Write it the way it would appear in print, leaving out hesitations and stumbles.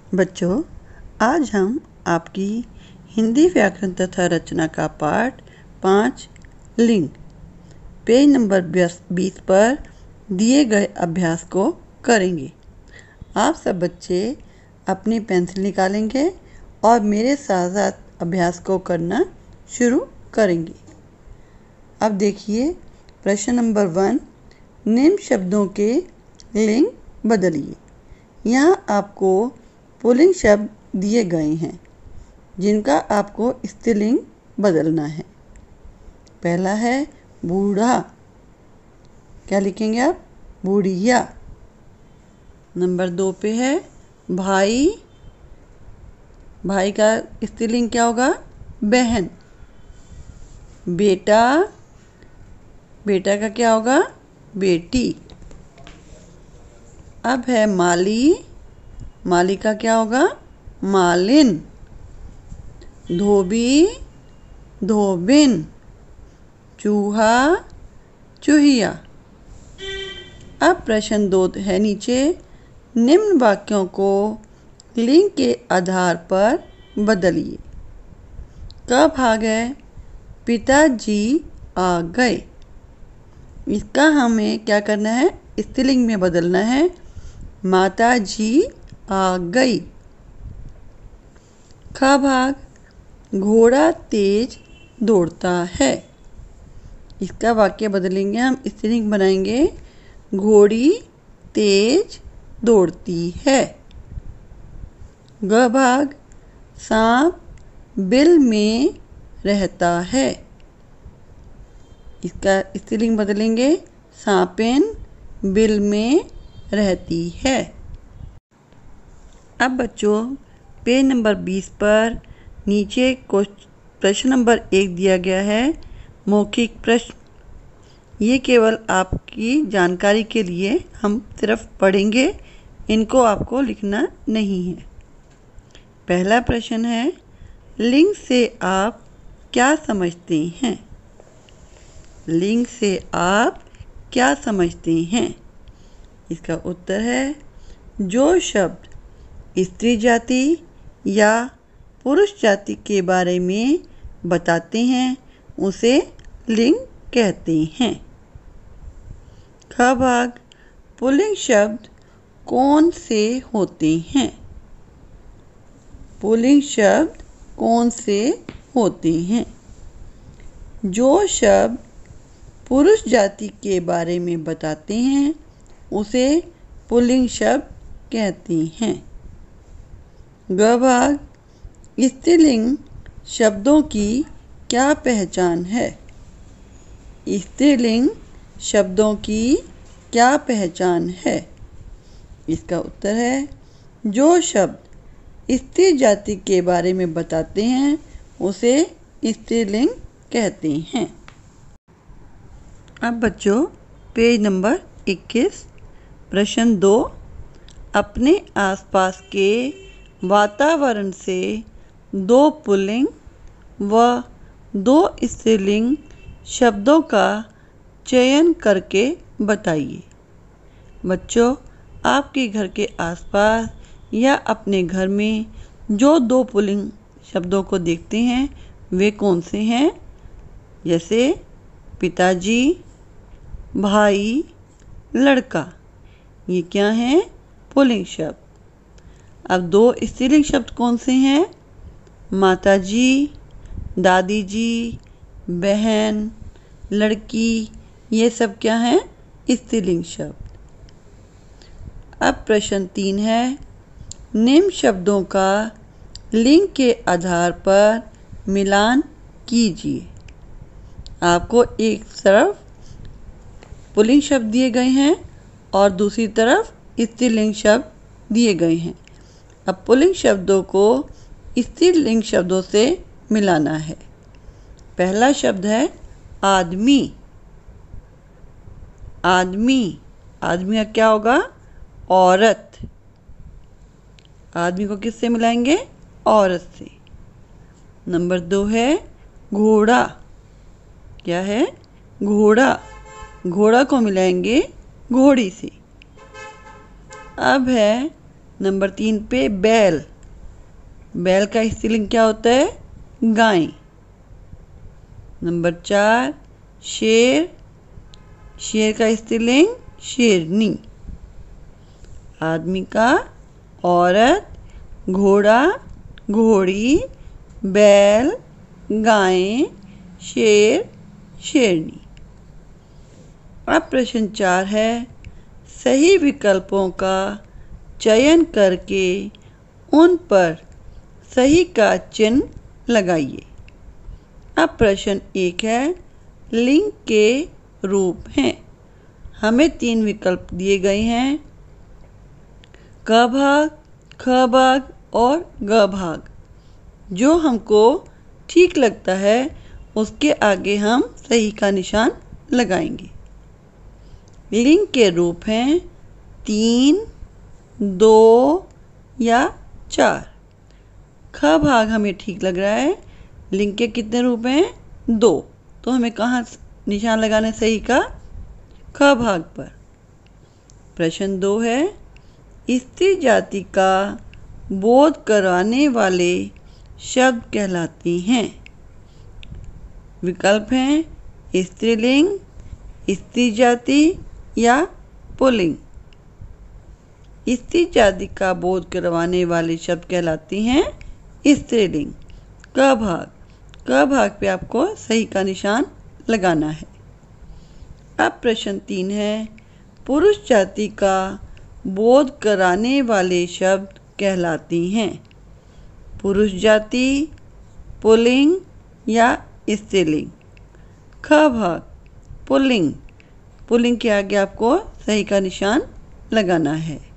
बच्चों, आज हम आपकी हिंदी व्याकरण तथा रचना का पाठ 5 लिंग पेज नंबर 20 पर दिए गए अभ्यास को करेंगे। आप सब बच्चे अपनी पेंसिल निकालेंगे और मेरे साथ साथ अभ्यास को करना शुरू करेंगे। अब देखिए प्रश्न नंबर 1, निम्न शब्दों के लिंग बदलिए। यहाँ आपको पुल्लिंग शब्द दिए गए हैं जिनका आपको स्त्रीलिंग बदलना है। पहला है बूढ़ा, क्या लिखेंगे आप? बूढ़िया। नंबर 2 पे है भाई, भाई का स्त्रीलिंग क्या होगा? बहन। बेटा, बेटा का क्या होगा? बेटी। अब है माली, माली का क्या होगा? मालिन। धोबी, धोबिन। चूहा, चूहिया। अब प्रश्न 2 है नीचे, निम्न वाक्यों को लिंग के आधार पर बदलिए। क भाग है पिताजी आ गए। इसका हमें क्या करना है? स्त्रीलिंग में बदलना है। माताजी आ गई। ख भाग घोड़ा तेज दौड़ता है। इसका वाक्य बदलेंगे, हम स्त्रीलिंग बनाएंगे घोड़ी तेज दौड़ती है। ग भाग सांप बिल में रहता है। इसका स्त्रीलिंग बदलेंगे सांपिन बिल में रहती है। अब बच्चों पेज नंबर 20 पर नीचे प्रश्न नंबर 1 दिया गया है, मौखिक प्रश्न। ये केवल आपकी जानकारी के लिए हम सिर्फ पढ़ेंगे, इनको आपको लिखना नहीं है। पहला प्रश्न है, लिंग से आप क्या समझते हैं? लिंग से आप क्या समझते हैं? इसका उत्तर है, जो शब्द स्त्री जाति या पुरुष जाति के बारे में बताते हैं उसे लिंग कहते हैं। ख भाग पुल्लिंग शब्द कौन से होते हैं? पुल्लिंग शब्द कौन से होते हैं? जो शब्द पुरुष जाति के बारे में बताते हैं उसे पुल्लिंग शब्द कहते हैं। ग भाग स्त्रीलिंग शब्दों की क्या पहचान है? स्त्रीलिंग शब्दों की क्या पहचान है? इसका उत्तर है, जो शब्द स्त्री जाति के बारे में बताते हैं उसे स्त्रीलिंग कहते हैं। अब बच्चों पेज नंबर 21 प्रश्न 2, अपने आसपास के वातावरण से 2 पुल्लिंग व 2 स्त्रीलिंग शब्दों का चयन करके बताइए। बच्चों, आपके घर के आसपास या अपने घर में जो 2 पुल्लिंग शब्दों को देखते हैं वे कौन से हैं? जैसे पिताजी, भाई, लड़का, ये क्या हैं? पुल्लिंग शब्द। अब 2 स्त्रीलिंग शब्द कौन से हैं? माताजी, दादी जी, बहन, लड़की, ये सब क्या हैं? स्त्रीलिंग शब्द। अब प्रश्न 3 है, निम्न शब्दों का लिंग के आधार पर मिलान कीजिए। आपको एक तरफ पुल्लिंग शब्द दिए गए हैं और दूसरी तरफ स्त्रीलिंग शब्द दिए गए हैं। अब पुल्लिंग शब्दों को स्त्रीलिंग शब्दों से मिलाना है। पहला शब्द है आदमी। आदमी, आदमी का क्या होगा? औरत। आदमी को किससे मिलाएंगे? औरत से। नंबर 2 है घोड़ा। क्या है? घोड़ा। घोड़ा को मिलाएंगे घोड़ी से। अब है नंबर 3 पे बैल, बैल का स्त्रीलिंग क्या होता है? गाय। नंबर 4 शेर, शेर का स्त्रीलिंग शेरनी। आदमी का औरत, घोड़ा, घोड़ी, बैल, गाय, शेर, शेरनी। अब प्रश्न 4 है, सही विकल्पों का चयन करके उन पर सही का चिन्ह लगाइए। अब प्रश्न 1 है, लिंग के रूप हैं। हमें 3 विकल्प दिए गए हैं, क भाग, ख भाग और ग भाग। जो हमको ठीक लगता है उसके आगे हम सही का निशान लगाएंगे। लिंग के रूप हैं 3, 2 या 4। ख भाग हमें ठीक लग रहा है। लिंग के कितने रूप हैं? 2। तो हमें कहाँ निशान लगाना सही का? ख भाग पर। प्रश्न 2 है, स्त्री जाति का बोध कराने वाले शब्द कहलाती हैं। विकल्प हैं स्त्रीलिंग, स्त्री जाति या पुल्लिंग। स्त्री जाति का बोध करवाने वाले शब्द कहलाती हैं स्त्रीलिंग। क भाग, क भाग पे आपको सही का निशान लगाना है। अब प्रश्न 3 है, पुरुष जाति का बोध कराने वाले शब्द कहलाती हैं। पुरुष जाति, पुल्लिंग या स्त्रीलिंग। ख भाग पुल्लिंग, पुल्लिंग के आगे आपको सही का निशान लगाना है।